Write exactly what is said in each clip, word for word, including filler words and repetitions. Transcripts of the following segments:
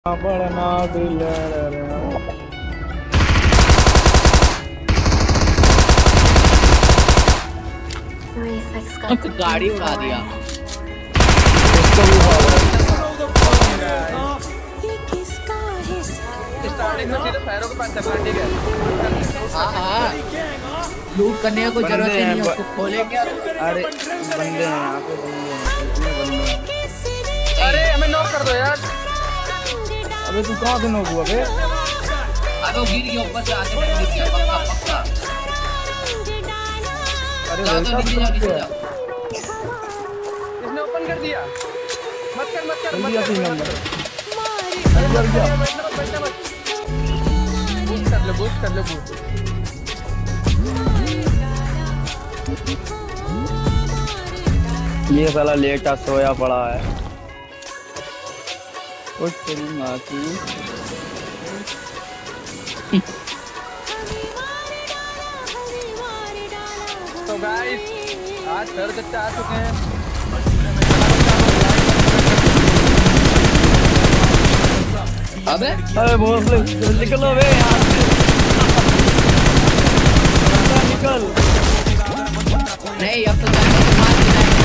बढ़ना दिल गाड़ी उड़ा दिया। इसको भी स्टार्टिंग में सीधे पैरों के पास चलना, ठीक है? हाँ हाँ, लूट करने का कोई जरूरत ही नहीं है, उसको खोलेंगे। अरे बंदे हैं यहाँ पे, बंदे हैं, इतने बंदे हैं। अरे हमें नॉक कर दो यार। अबे तू कहाँ से नॉक हुआ बे? अबे वो गिर गया ऊपर से, आगे गिर गया पक्का पक्का। अरे जा तो नीचे जा, नीचे जा। इसने ओपन कर दिया। मत कर मत कर मत जल्दी कर नंबर अरे बैठना मत बैठना मत। बूस्ट कर लो बूस्ट कर लो बूस्ट। ये साला लेटा सोया पड़ा है। उठ तेरी माँ की। तो गाइस आज सर कच्चा आ चुके हैं। अबे अरे भोसले निकलो बे यहाँ से, निकल। नहीं अब तो जाने के बाद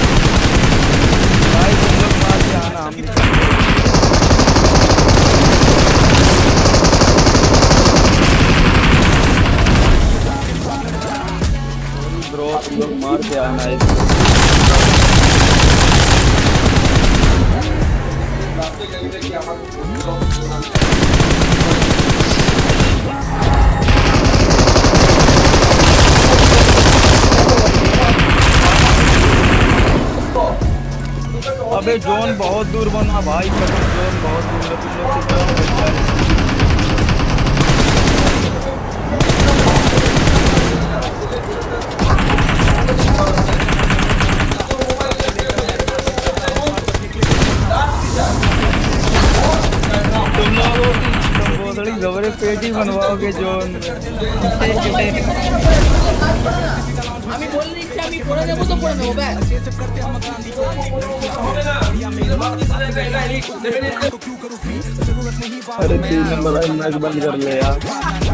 भाई तुम लोग मार के आना, हम निकल। ब्रो तुम लोग मार के आना है। अबे जोन बहुत दूर बना भाई, कसम जोन बहुत दूर है। तुम लोग कितना बचता है? तुम लोगों की बोतली जबरे पेटी बनवाओगे जोन में। আমি বলে দিচ্ছি, আমি পড়ে দেবো তো পড়ে দেবো ব্যাস। अरे तीन नंबर मैच बंद कर ले यार।